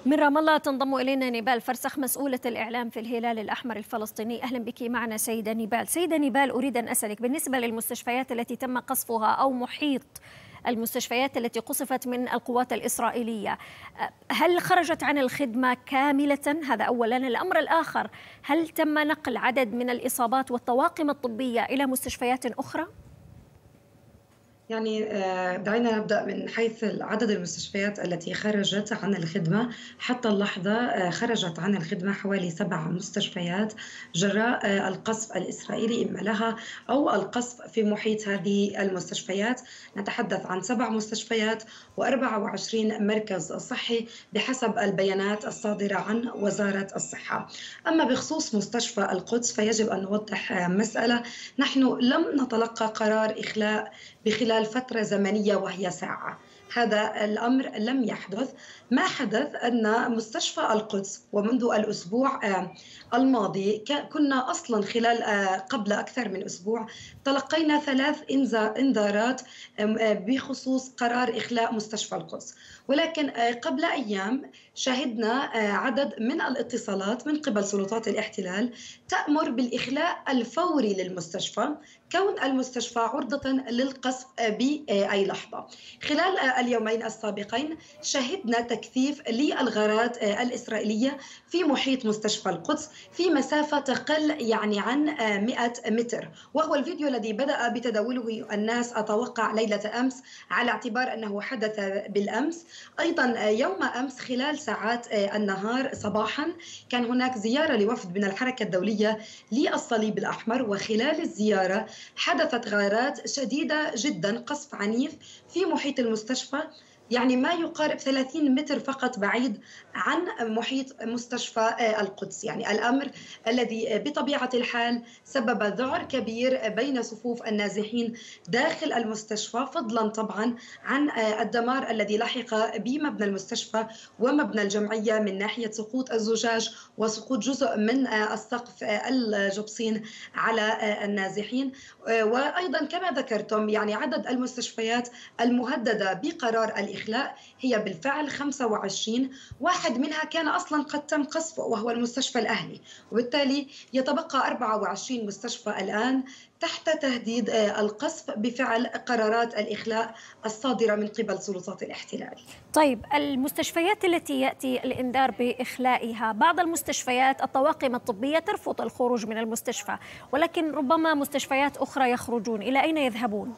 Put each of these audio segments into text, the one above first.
من رام الله تنضم إلينا نيبال فرسخ مسؤولة الإعلام في الهلال الأحمر الفلسطيني. أهلا بك معنا سيدة نيبال. سيدة نيبال، أريد أن أسألك بالنسبة للمستشفيات التي تم قصفها أو محيط المستشفيات التي قصفت من القوات الإسرائيلية، هل خرجت عن الخدمة كاملة؟ هذا أولا. الأمر الآخر، هل تم نقل عدد من الإصابات والطواقم الطبية إلى مستشفيات أخرى؟ يعني دعينا نبدأ من حيث عدد المستشفيات التي خرجت عن الخدمة. حتى اللحظة خرجت عن الخدمة حوالي 7 مستشفيات جراء القصف الإسرائيلي إما لها أو القصف في محيط هذه المستشفيات. نتحدث عن 7 مستشفيات و24 مركز صحي بحسب البيانات الصادرة عن وزارة الصحة. أما بخصوص مستشفى القدس فيجب أن نوضح مسألة: نحن لم نتلقى قرار إخلاء بخلال فترة زمنية وهي ساعة. هذا الأمر لم يحدث. ما حدث أن مستشفى القدس ومنذ الأسبوع الماضي كنا أصلا خلال قبل أكثر من أسبوع تلقينا 3 إنذارات بخصوص قرار إخلاء مستشفى القدس، ولكن قبل أيام شهدنا عدد من الاتصالات من قبل سلطات الاحتلال تأمر بالإخلاء الفوري للمستشفى، كون المستشفى عرضة للقصف بأي لحظة. خلال اليومين السابقين شهدنا تكثيف للغارات الإسرائيلية في محيط مستشفى القدس في مسافة تقل يعني عن 100 متر، وهو الفيديو الذي بدأ بتداوله الناس أتوقع ليلة أمس على اعتبار أنه حدث بالأمس. أيضا يوم أمس خلال ساعات النهار صباحا كان هناك زيارة لوفد من الحركة الدولية للصليب الأحمر، وخلال الزيارة حدثت غارات شديدة جدا، قصف عنيف في محيط المستشفى، يعني ما يقارب 30 متر فقط بعيد عن محيط مستشفى القدس. يعني الأمر الذي بطبيعة الحال سبب ذعر كبير بين صفوف النازحين داخل المستشفى، فضلا طبعا عن الدمار الذي لحق بمبنى المستشفى ومبنى الجمعية من ناحية سقوط الزجاج وسقوط جزء من السقف الجبصين على النازحين. وأيضا كما ذكرتم يعني عدد المستشفيات المهددة بقرار الإخلاء هي بالفعل 25، واحد منها كان أصلا قد تم قصفه وهو المستشفى الأهلي، وبالتالي يتبقى 24 مستشفى الآن تحت تهديد القصف بفعل قرارات الإخلاء الصادرة من قبل سلطات الاحتلال. طيب، المستشفيات التي يأتي الإنذار بإخلائها، بعض المستشفيات الطواقم الطبية ترفض الخروج من المستشفى، ولكن ربما مستشفيات أخرى يخرجون. إلى أين يذهبون؟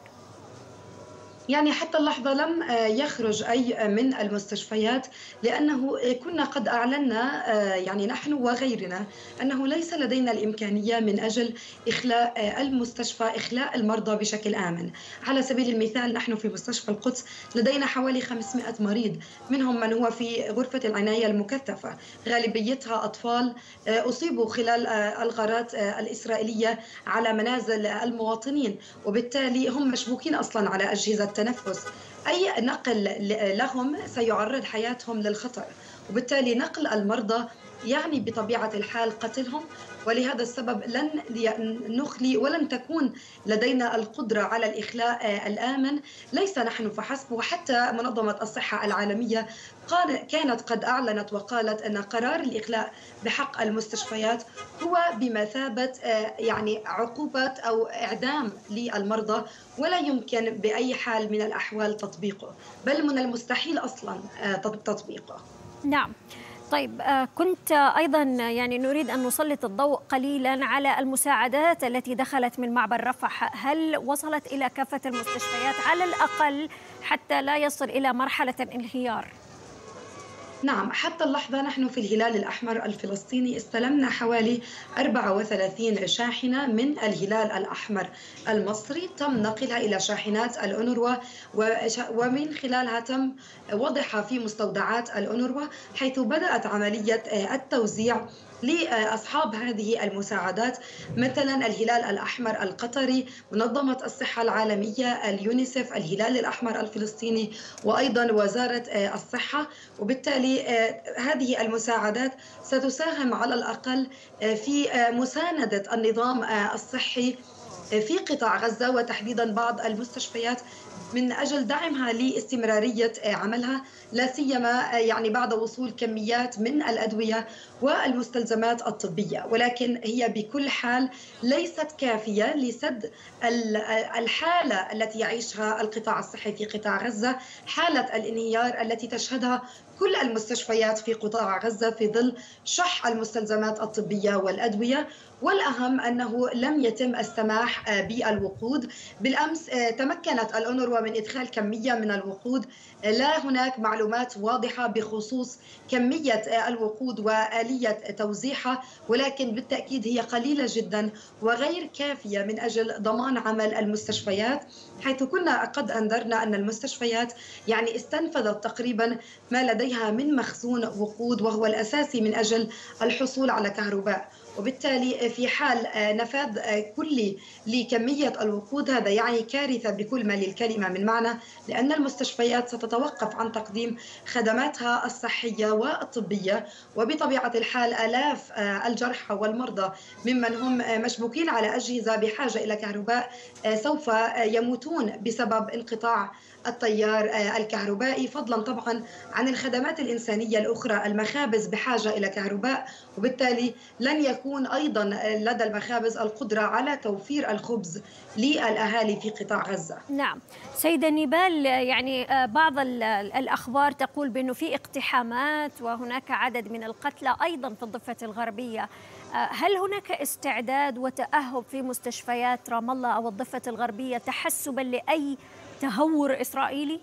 يعني حتى اللحظة لم يخرج أي من المستشفيات، لأنه كنا قد أعلنا يعني نحن وغيرنا أنه ليس لدينا الإمكانية من أجل إخلاء المستشفى، إخلاء المرضى بشكل آمن. على سبيل المثال نحن في مستشفى القدس لدينا حوالي 500 مريض، منهم من هو في غرفة العناية المكثفة، غالبيتها أطفال أصيبوا خلال الغارات الإسرائيلية على منازل المواطنين، وبالتالي هم مشبوكين أصلا على أجهزة التنفس. أي نقل لهم سيعرض حياتهم للخطر، وبالتالي نقل المرضى يعني بطبيعة الحال قتلهم. ولهذا السبب لن نخلي ولن تكون لدينا القدرة على الإخلاء الآمن. ليس نحن فحسب، وحتى منظمة الصحة العالمية كانت قد أعلنت وقالت أن قرار الإخلاء بحق المستشفيات هو بمثابة يعني عقوبة أو إعدام للمرضى، ولا يمكن بأي حال من الأحوال تطبيقه، بل من المستحيل أصلا تطبيقه. نعم. طيب، كنت أيضا يعني نريد أن نسلط الضوء قليلا على المساعدات التي دخلت من معبر رفح. هل وصلت إلى كافة المستشفيات على الأقل حتى لا يصل إلى مرحلة انهيار؟ نعم، حتى اللحظة نحن في الهلال الأحمر الفلسطيني استلمنا حوالي 34 شاحنة من الهلال الأحمر المصري، تم نقلها إلى شاحنات الأونروا، ومن خلالها تم وضعها في مستودعات الأونروا، حيث بدأت عملية التوزيع لأصحاب هذه المساعدات، مثلا الهلال الأحمر القطري، منظمة الصحة العالمية، اليونيسف، الهلال الأحمر الفلسطيني، وأيضا وزارة الصحة. وبالتالي هذه المساعدات ستساهم على الأقل في مساندة النظام الصحي في قطاع غزة، وتحديدا بعض المستشفيات من أجل دعمها لاستمرارية عملها، لا سيما يعني بعد وصول كميات من الأدوية والمستلزمات الطبية، ولكن هي بكل حال ليست كافية لسد الحالة التي يعيشها القطاع الصحي في قطاع غزة، حالة الانهيار التي تشهدها كل المستشفيات في قطاع غزة في ظل شح المستلزمات الطبية والأدوية. والأهم أنه لم يتم السماح بالوقود. بالأمس تمكنت الأونروا من إدخال كمية من الوقود، لا هناك معلومات واضحة بخصوص كمية الوقود وآلية توزيعها، ولكن بالتأكيد هي قليلة جدا وغير كافية من أجل ضمان عمل المستشفيات، حيث كنا قد أنذرنا أن المستشفيات يعني استنفذت تقريبا ما لديها من مخزون وقود، وهو الأساسي من أجل الحصول على كهرباء. وبالتالي في حال نفاذ كلي لكمية الوقود، هذا يعني كارثة بكل ما للكلمة من معنى، لأن المستشفيات ستتوقف عن تقديم خدماتها الصحية والطبية، وبطبيعة الحال آلاف الجرحى والمرضى ممن هم مشبوكين على أجهزة بحاجة إلى كهرباء سوف يموتون بسبب انقطاع التيار الكهربائي، فضلا طبعا عن الخدمات الإنسانية الأخرى. المخابز بحاجة إلى كهرباء، وبالتالي لن يكون أيضا لدى المخابز القدرة على توفير الخبز للأهالي في قطاع غزة. نعم سيدة نيبال، يعني بعض الأخبار تقول بأنه في اقتحامات وهناك عدد من القتلى أيضا في الضفة الغربية. هل هناك استعداد وتأهب في مستشفيات رام الله أو الضفة الغربية تحسبا لأي تهور إسرائيلي؟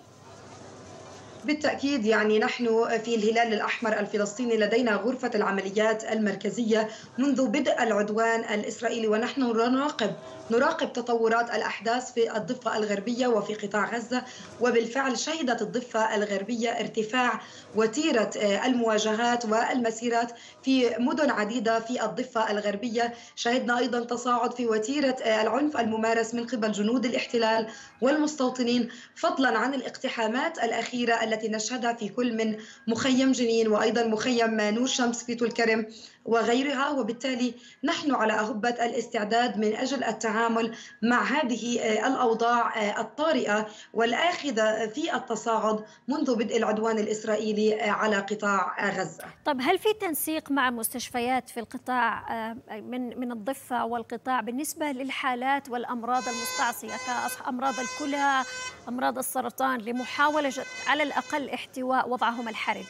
بالتأكيد، يعني نحن في الهلال الأحمر الفلسطيني لدينا غرفة العمليات المركزية منذ بدء العدوان الإسرائيلي، ونحن نراقب تطورات الأحداث في الضفة الغربية وفي قطاع غزة. وبالفعل شهدت الضفة الغربية ارتفاع وتيرة المواجهات والمسيرات في مدن عديدة في الضفة الغربية. شهدنا أيضا تصاعد في وتيرة العنف الممارس من قبل جنود الاحتلال والمستوطنين، فضلا عن الاقتحامات الأخيرة التي نشهدها في كل من مخيم جنين وأيضا مخيم نور شمس في طول كرم وغيرها. وبالتالي نحن على أهبة الاستعداد من أجل التعامل مع هذه الأوضاع الطارئة والآخذة في التصاعد منذ بدء العدوان الإسرائيلي على قطاع غزة. طب هل في تنسيق مع مستشفيات في القطاع من الضفة والقطاع بالنسبة للحالات والأمراض المستعصية كأمراض الكلى، أمراض السرطان، لمحاولة على الأقل احتواء وضعهم الحرج؟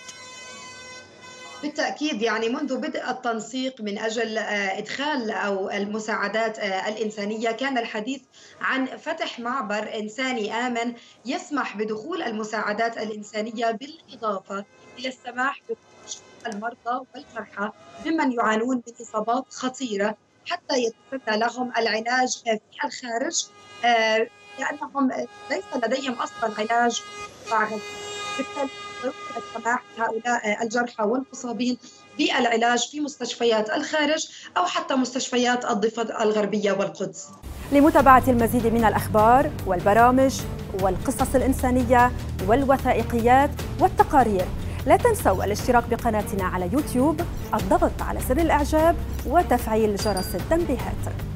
بالتأكيد، يعني منذ بدء التنسيق من أجل إدخال أو المساعدات الإنسانية كان الحديث عن فتح معبر إنساني آمن يسمح بدخول المساعدات الإنسانية، بالإضافة إلى السماح بخروج المرضى والجرحى ممن يعانون من إصابات خطيرة حتى يتم لهم العلاج في الخارج، لأنهم ليس لديهم أصلا علاج. بالتالي السماح لهؤلاء الجرحى والمصابين بالعلاج في مستشفيات الخارج أو حتى مستشفيات الضفة الغربية والقدس. لمتابعة المزيد من الأخبار والبرامج والقصص الإنسانية والوثائقيات والتقارير، لا تنسوا الاشتراك بقناتنا على يوتيوب، الضغط على زر الإعجاب وتفعيل جرس التنبيهات.